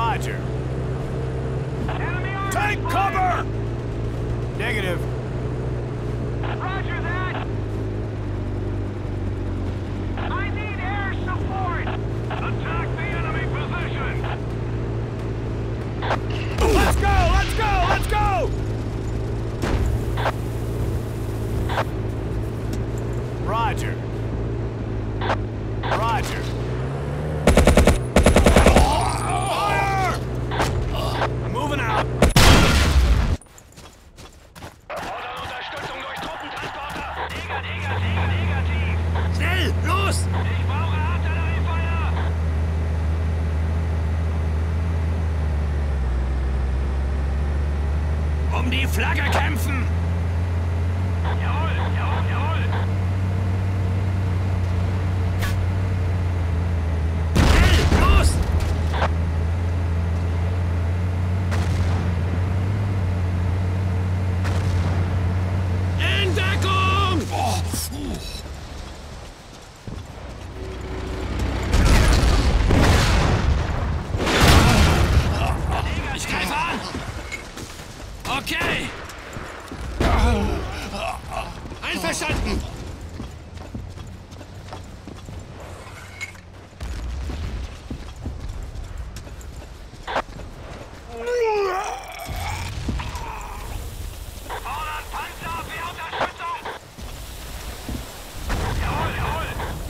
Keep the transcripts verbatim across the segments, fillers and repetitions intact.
Roger. Enemy army Take spotted. cover! Negative. Roger that. I need air support. Attack the enemy position. Let's go! Let's go! Let's go! Roger. Roger. Fire! I'm moving out. Fordern Unterstützung durch Truppentransporter. Negativ, negativ, negativ. Schnell! Los! Ich brauche Artilleriefeuer. Um die Flagge kämpfen! Jawohl, jawohl, jawohl. Schnell! Los! In Deckung! Oh. Ich greife an! Okay! Einverstanden! Fordern Panzerabwehrunterstützung. Jawohl, jawohl.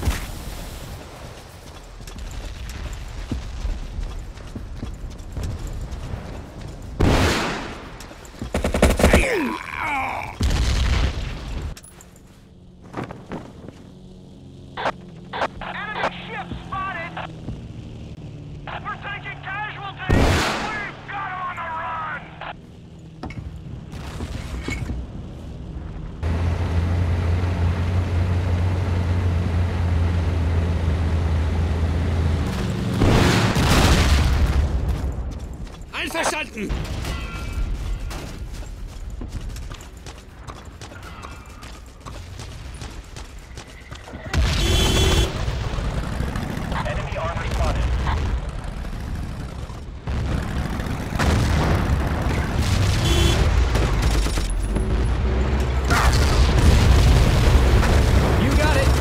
Enemy ship spotted. We're taking casualties. We've got 'em on the run. Einverstanden! Enemy armor spotted. You got it!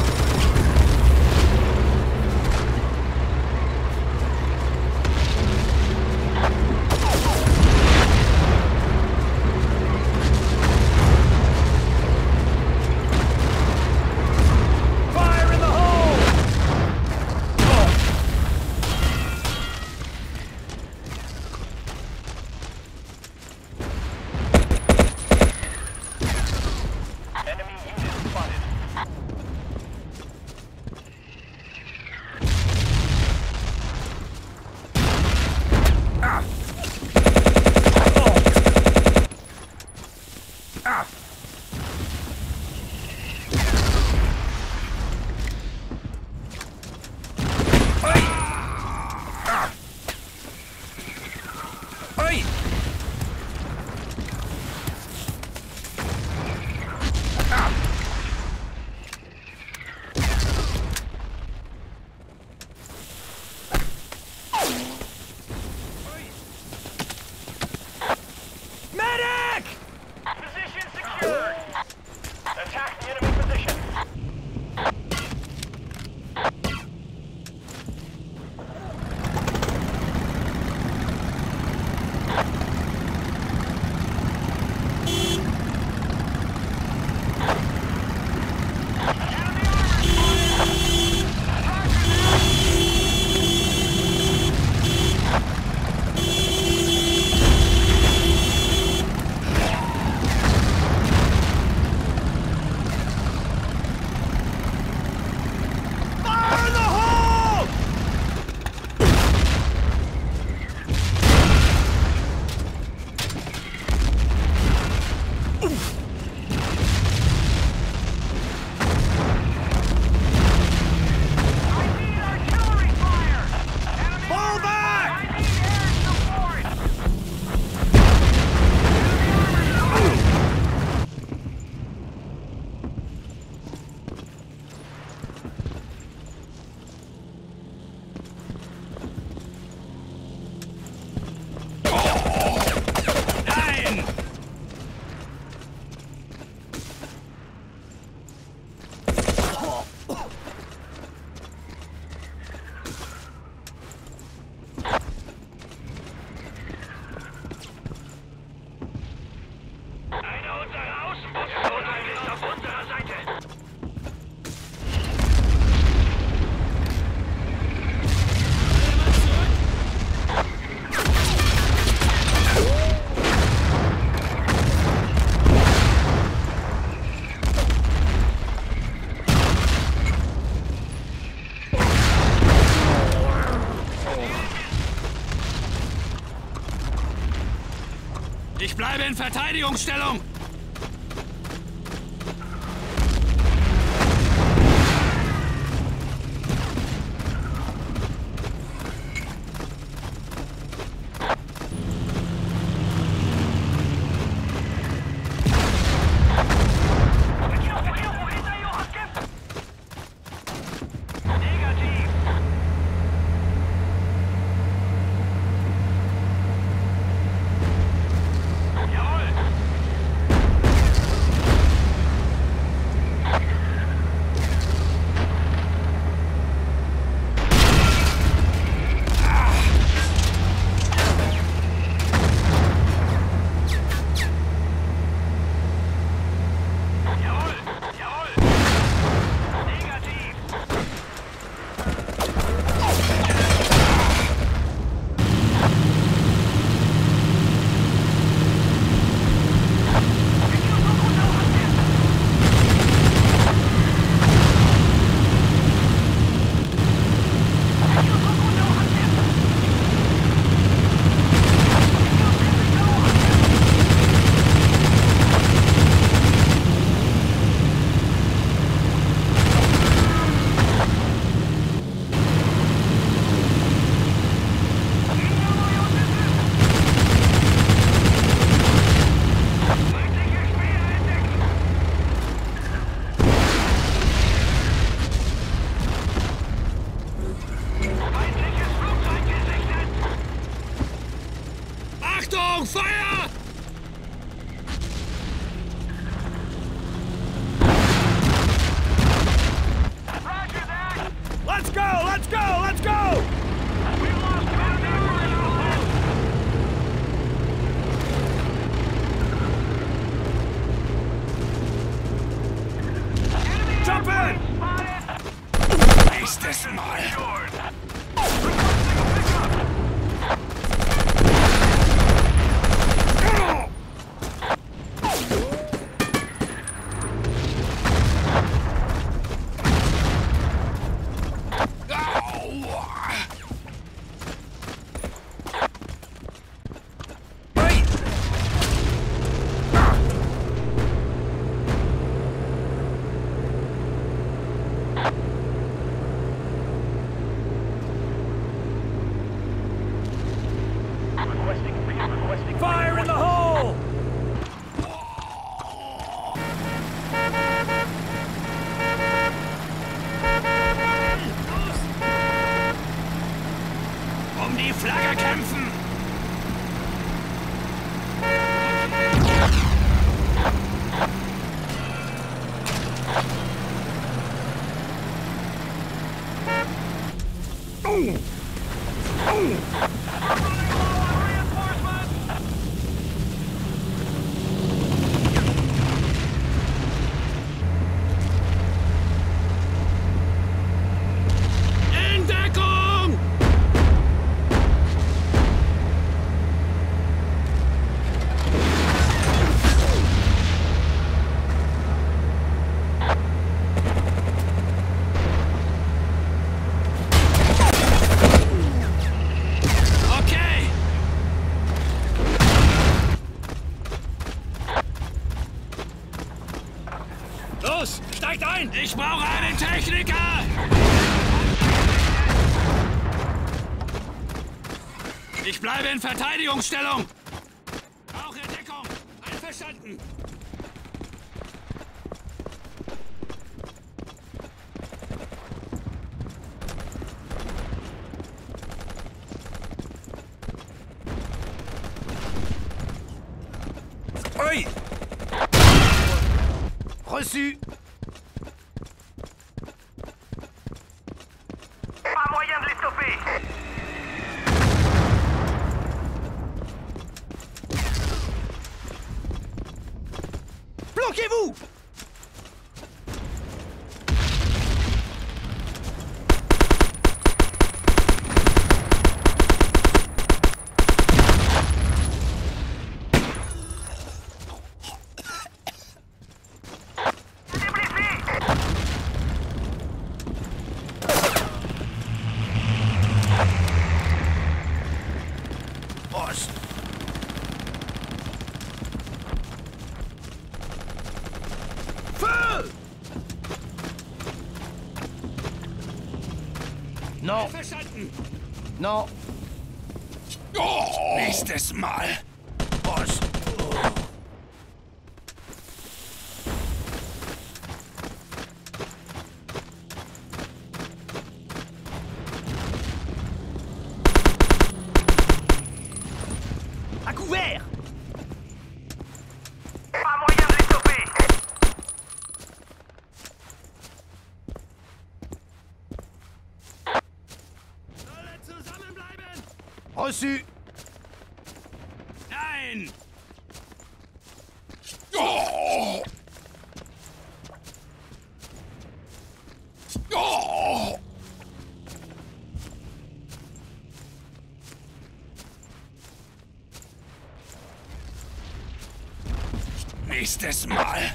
Ich bleibe in Verteidigungsstellung! Feuer! Roger that! Let's go! Let's go! Let's go! We lost command of the original post! Enemy Jump in! airplane spotted! Nächstes Mal! Secured. Requesting a pickup! Fire in the hole! Um die Flagge kämpfen! Los, steigt ein! Ich brauche einen Techniker! Ich bleibe in Verteidigungsstellung! Brauche Deckung! Einverstanden! Hey! Reçu! Pas moyen de les stopper! Bloquez-vous! Non. Verstanden. Non. Oh. Nächstes Mal. Boss. À couvert! Pas moyen de les stopper. Alle zusammenbleiben. Reçu! Nein. Oh! Oh! Nächstes Mal.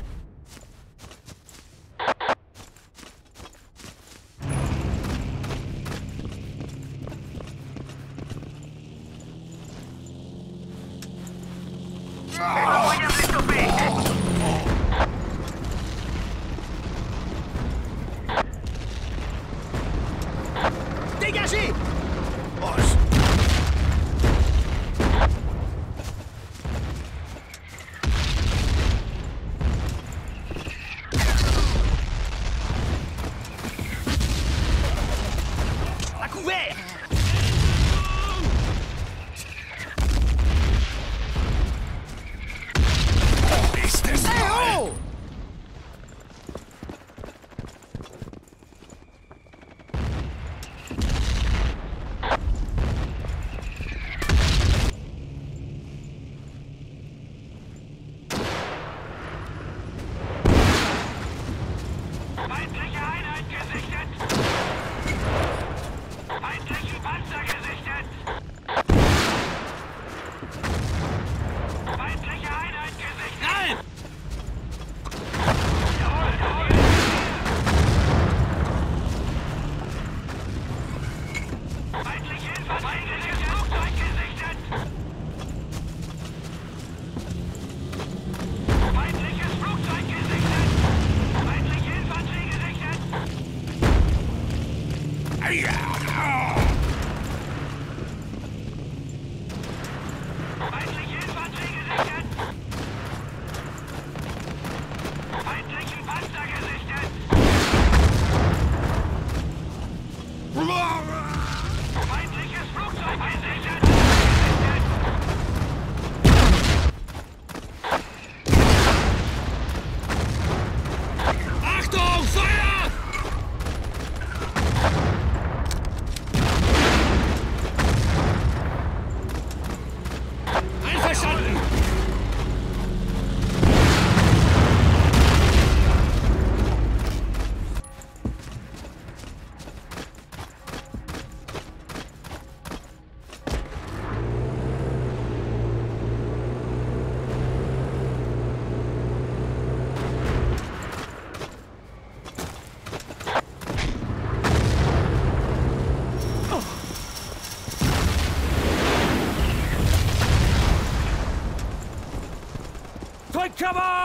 Pas moyen de les stopper. Dégagez! Boss. À couvert! Nächstes Eh Mal. oh! Feindliche Einheit gesichtet. Feindlichen Panzer gesichtet. Feindliche Einheit gesichtet. Nein. Jawohl, jawohl. Feindliche Infanterie, feindliches Flugzeug gesichtet. Feindliches Flugzeug gesichtet. Feindliche Infanterie gesichtet. Ja. Feindliche Infanterie gesichtet. Feindlichen Panzer gesichtet. Feindliches Flugzeug gesichtet. Achtung, Feuer! Einverstanden. Take cover!